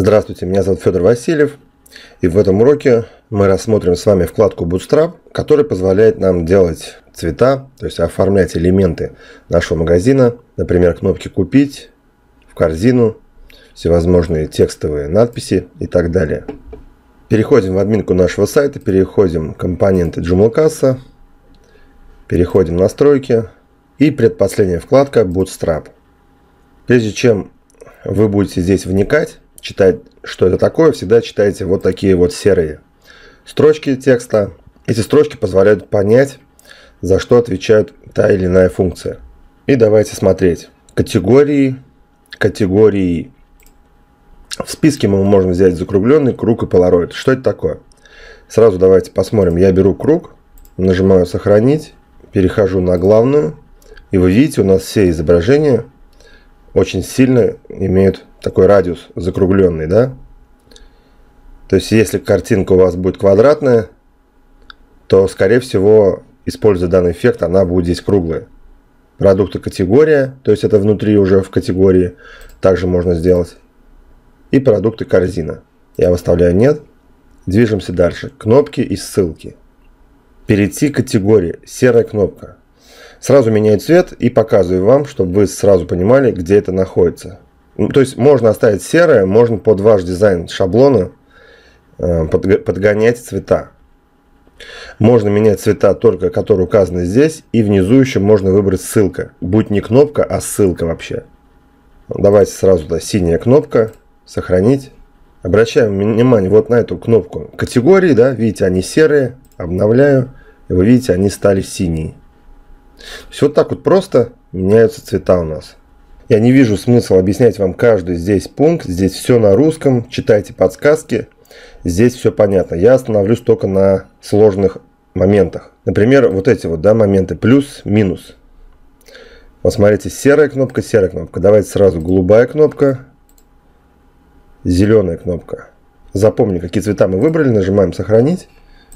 Здравствуйте, меня зовут Федор Васильев, и в этом уроке мы рассмотрим с вами вкладку Bootstrap, которая позволяет нам делать цвета, то есть оформлять элементы нашего магазина, например, кнопки «Купить», «В корзину», всевозможные текстовые надписи и так далее. Переходим в админку нашего сайта, переходим в компоненты Joomla+, переходим в настройки и предпоследняя вкладка Bootstrap. Прежде чем вы будете здесь вникать, читать, что это такое, всегда читайте вот такие вот серые строчки текста. Эти строчки позволяют понять, за что отвечает та или иная функция. И давайте смотреть. Категории. В списке мы можем взять закругленный, круг и полароид. Что это такое? Сразу давайте посмотрим. Я беру круг, нажимаю «Сохранить», перехожу на главную. И вы видите, у нас все изображения очень сильно имеют такой радиус закругленный, да? То есть, если картинка у вас будет квадратная, то, скорее всего, используя данный эффект, она будет здесь круглая. Продукты категория, то есть это внутри уже в категории, также можно сделать. И продукты корзина. Я выставляю нет. Движемся дальше. Кнопки и ссылки. Перейти к категории. Серая кнопка. Сразу меняю цвет и показываю вам, чтобы вы сразу понимали, где это находится. То есть можно оставить серое, можно под ваш дизайн шаблона подгонять цвета. Можно менять цвета только, которые указаны здесь, и внизу еще можно выбрать ссылка. Будь не кнопка, а ссылка вообще. Давайте сразу синяя кнопка, сохранить. Обращаем внимание вот на эту кнопку категории, да, видите, они серые, обновляю, и вы видите, они стали синие. Все вот так вот просто меняются цвета у нас. Я не вижу смысла объяснять вам каждый здесь пункт. Здесь все на русском. Читайте подсказки. Здесь все понятно. Я остановлюсь только на сложных моментах. Например, вот эти вот, да, моменты. Плюс, минус. Вот смотрите, серая кнопка, серая кнопка. Давайте сразу голубая кнопка. Зеленая кнопка. Запомни, какие цвета мы выбрали. Нажимаем «Сохранить».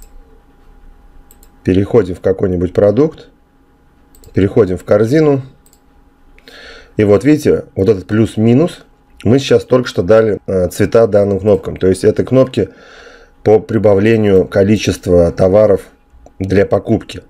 Переходим в какой-нибудь продукт. Переходим в корзину. И вот видите, вот этот плюс-минус, мы сейчас только что дали цвета данным кнопкам. То есть это кнопки по прибавлению количества товаров для покупки.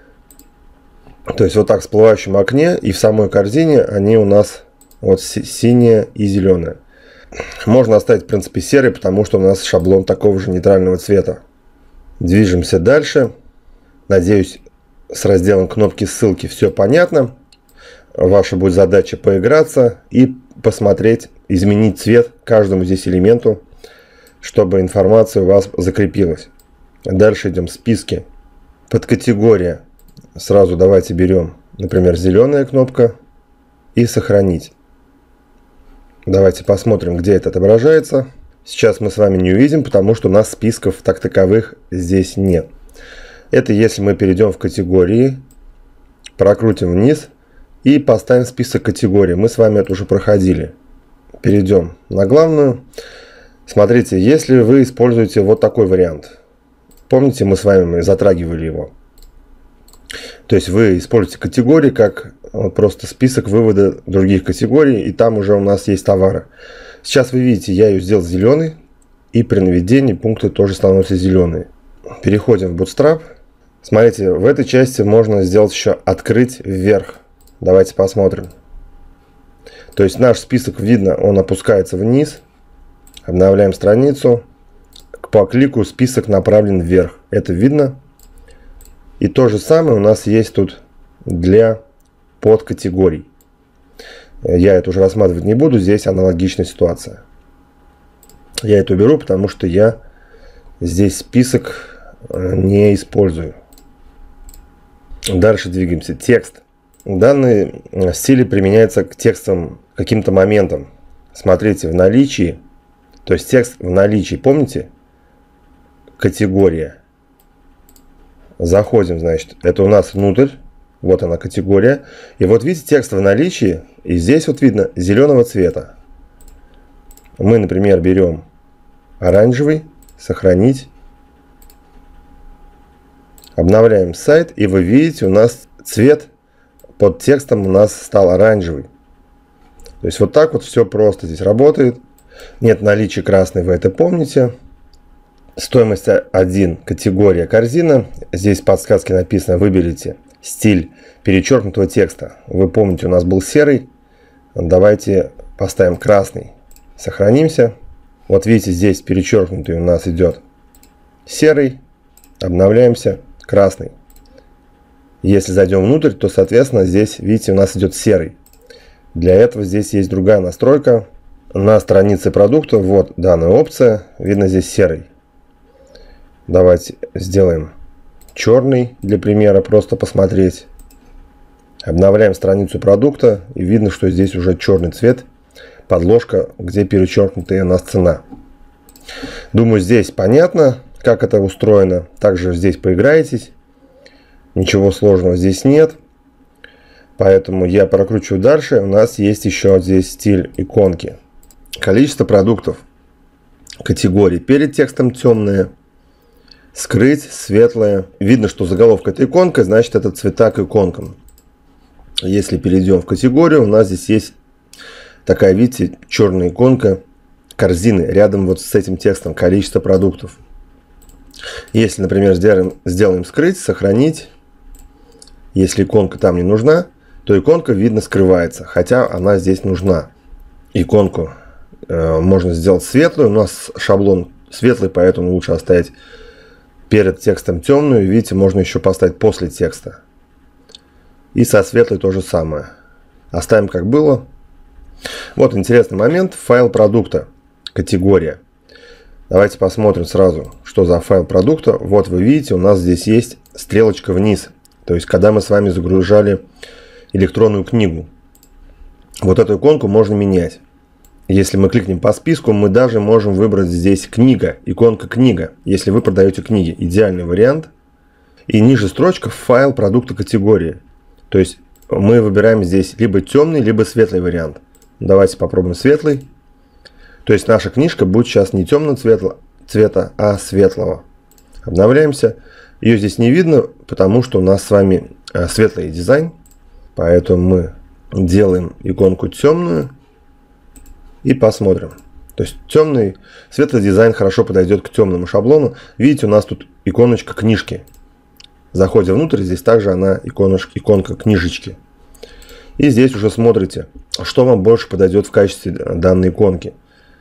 То есть вот так в всплывающем окне и в самой корзине они у нас вот синяя и зеленая. Можно оставить в принципе серый, потому что у нас шаблон такого же нейтрального цвета. Движемся дальше. Надеюсь, с разделом кнопки ссылки все понятно. Ваша будет задача поиграться и посмотреть, изменить цвет каждому здесь элементу, чтобы информация у вас закрепилась. Дальше идем в списке. Подкатегория. Сразу давайте берем, например, зеленая кнопка и сохранить. Давайте посмотрим, где это отображается. Сейчас мы с вами не увидим, потому что у нас списков так таковых здесь нет. Это если мы перейдем в категории, прокрутим вниз и поставим список категорий. Мы с вами это уже проходили. Перейдем на главную. Смотрите, если вы используете вот такой вариант. Помните, мы с вами затрагивали его. То есть вы используете категории как вот просто список вывода других категорий. И там уже у нас есть товары. Сейчас вы видите, я ее сделал зеленый. И при наведении пункты тоже становятся зеленые. Переходим в Bootstrap. Смотрите, в этой части можно сделать еще «Открыть вверх». Давайте посмотрим. То есть наш список, видно, он опускается вниз. Обновляем страницу. По клику список направлен вверх. Это видно. И то же самое у нас есть тут для подкатегорий. Я это уже рассматривать не буду. Здесь аналогичная ситуация. Я это уберу, потому что я здесь список не использую. Дальше двигаемся. Текст. Данный стиль применяется к текстам каким-то моментам. Смотрите, в наличии, то есть текст в наличии, помните? Категория. Заходим, значит, это у нас внутрь. Вот она категория. И вот видите, текст в наличии. И здесь вот видно зеленого цвета. Мы, например, берем оранжевый, сохранить. Обновляем сайт. И вы видите, у нас цвет под текстом у нас стал оранжевый. То есть вот так вот все просто здесь работает. Нет наличия красной, вы это помните. Стоимость 1, категория корзина. Здесь в подсказке написано: выберите стиль перечеркнутого текста. Вы помните, у нас был серый. Давайте поставим красный. Сохранимся. Вот видите, здесь перечеркнутый у нас идет серый. Обновляемся. Красный. Если зайдем внутрь, то, соответственно, здесь, видите, у нас идет серый. Для этого здесь есть другая настройка. На странице продукта, вот данная опция. Видно здесь серый. Давайте сделаем черный для примера, просто посмотреть. Обновляем страницу продукта, и видно, что здесь уже черный цвет, подложка, где перечеркнутая у нас цена. Думаю, здесь понятно, как это устроено. Также здесь поиграетесь. Ничего сложного здесь нет. Поэтому я прокручиваю дальше. У нас есть еще здесь стиль иконки. Количество продуктов. Категории перед текстом темные. Скрыть, светлое. Видно, что заголовка это иконка, значит это цвета к иконкам. Если перейдем в категорию, у нас здесь есть такая, видите, черная иконка корзины рядом вот с этим текстом количество продуктов. Если, например, сделаем скрыть, сохранить, если иконка там не нужна, то иконка, видно, скрывается, хотя она здесь нужна. Иконку можно сделать светлую, у нас шаблон светлый, поэтому лучше оставить перед текстом темную. Видите, можно еще поставить после текста. И со светлой то же самое. Оставим как было. Вот интересный момент. Файл продукта. Категория. Давайте посмотрим сразу, что за файл продукта. Вот вы видите, у нас здесь есть стрелочка вниз. То есть, когда мы с вами загружали электронную книгу. Вот эту иконку можно менять. Если мы кликнем по списку, мы даже можем выбрать здесь книга, иконка книга, если вы продаете книги. Идеальный вариант. И ниже строчка файл продукта категории. То есть мы выбираем здесь либо темный, либо светлый вариант. Давайте попробуем светлый. То есть наша книжка будет сейчас не темного цвета, а светлого. Обновляемся. Ее здесь не видно, потому что у нас с вами светлый дизайн. Поэтому мы делаем иконку темную. И посмотрим. То есть темный, светлый дизайн хорошо подойдет к темному шаблону. Видите, у нас тут иконочка книжки. Заходя внутрь, здесь также она иконка книжечки. И здесь уже смотрите, что вам больше подойдет в качестве данной иконки.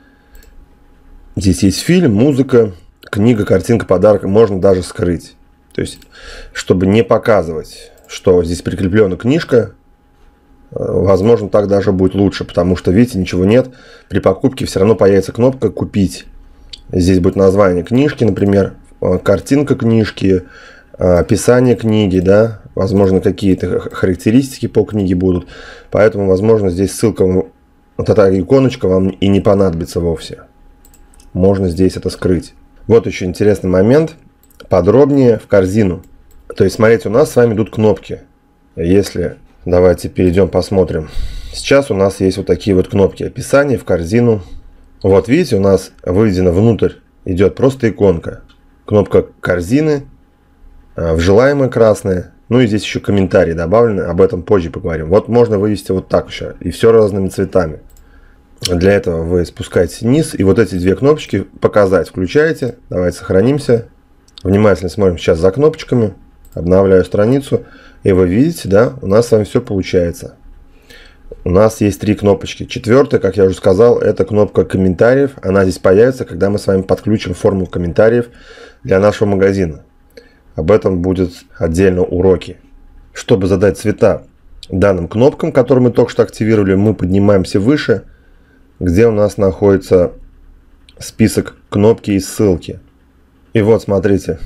Здесь есть фильм, музыка, книга, картинка, подарок. Можно даже скрыть. То есть, чтобы не показывать, что здесь прикреплена книжка, возможно, так даже будет лучше, потому что, видите, ничего нет. При покупке все равно появится кнопка «Купить». Здесь будет название книжки, например, картинка книжки, описание книги, да, возможно, какие-то характеристики по книге будут. Поэтому, возможно, здесь ссылка, вот эта иконочка вам и не понадобится вовсе. Можно здесь это скрыть. Вот еще интересный момент. Подробнее в корзину. То есть, смотрите, у нас с вами идут кнопки. Если... Давайте перейдем, посмотрим. Сейчас у нас есть вот такие вот кнопки. Описание, в корзину. Вот видите, у нас выведено внутрь. Идет просто иконка. Кнопка корзины. В желаемое красное. Ну и здесь еще комментарии добавлены. Об этом позже поговорим. Вот можно вывести вот так еще. И все разными цветами. Для этого вы спускаетесь вниз. И вот эти две кнопочки показать включаете. Давайте сохранимся. Внимательно смотрим сейчас за кнопочками. Обновляю страницу. И вы видите, да, у нас с вами все получается. У нас есть три кнопочки. Четвертая, как я уже сказал, это кнопка комментариев. Она здесь появится, когда мы с вами подключим форму комментариев для нашего магазина. Об этом будут отдельно уроки. Чтобы задать цвета данным кнопкам, которые мы только что активировали, мы поднимаемся выше, где у нас находится список кнопки и ссылки. И вот, смотрите,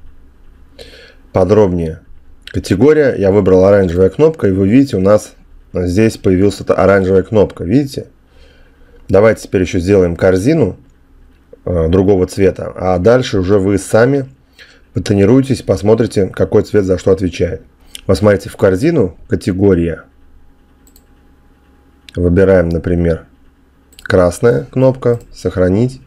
подробнее. Категория, я выбрал оранжевая кнопка, и вы видите, у нас здесь появилась эта оранжевая кнопка, видите? Давайте теперь еще сделаем корзину другого цвета, а дальше уже вы сами потренируйтесь, посмотрите, какой цвет за что отвечает. Посмотрите в корзину, категория, выбираем, например, красная кнопка, сохранить,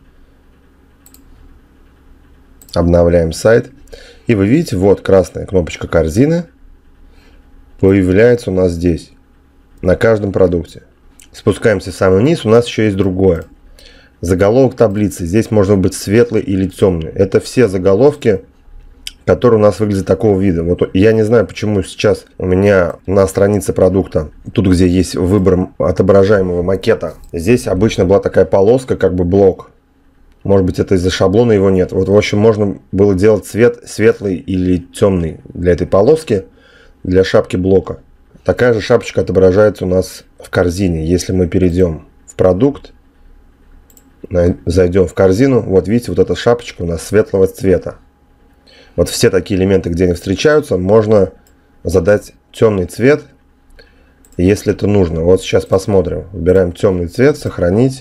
обновляем сайт. И вы видите, вот красная кнопочка корзины появляется у нас здесь, на каждом продукте. Спускаемся в самый низ, у нас еще есть другое. Заголовок таблицы. Здесь можно быть светлый или темный. Это все заголовки, которые у нас выглядят такого вида. Вот я не знаю, почему сейчас у меня на странице продукта, тут где есть выбор отображаемого макета, здесь обычно была такая полоска, как бы блок. Может быть, это из-за шаблона его нет. Вот, в общем, можно было делать цвет светлый или темный для этой полоски, для шапки блока. Такая же шапочка отображается у нас в корзине. Если мы перейдем в продукт, зайдем в корзину, вот видите, вот эта шапочка у нас светлого цвета. Вот все такие элементы, где они встречаются, можно задать темный цвет, если это нужно. Вот сейчас посмотрим. Выбираем темный цвет, сохранить.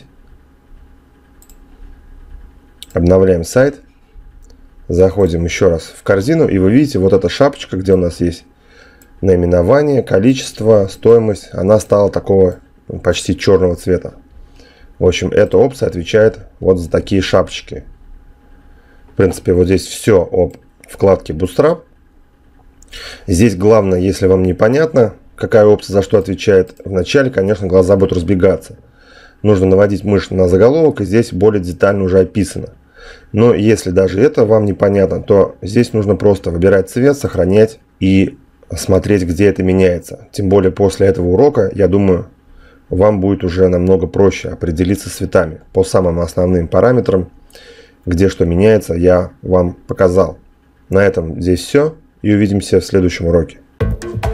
Обновляем сайт. Заходим еще раз в корзину, и вы видите, вот эта шапочка, где у нас есть наименование, количество, стоимость, она стала такого почти черного цвета. В общем, эта опция отвечает вот за такие шапочки. В принципе, вот здесь все об вкладке Bootstrap. Здесь главное, если вам непонятно, какая опция за что отвечает, вначале, конечно, глаза будут разбегаться. Нужно наводить мышь на заголовок, и здесь более детально уже описано. Но если даже это вам непонятно, то здесь нужно просто выбирать цвет, сохранять и смотреть, где это меняется. Тем более после этого урока, я думаю, вам будет уже намного проще определиться с цветами. По самым основным параметрам, где что меняется, я вам показал. На этом здесь все, и увидимся в следующем уроке.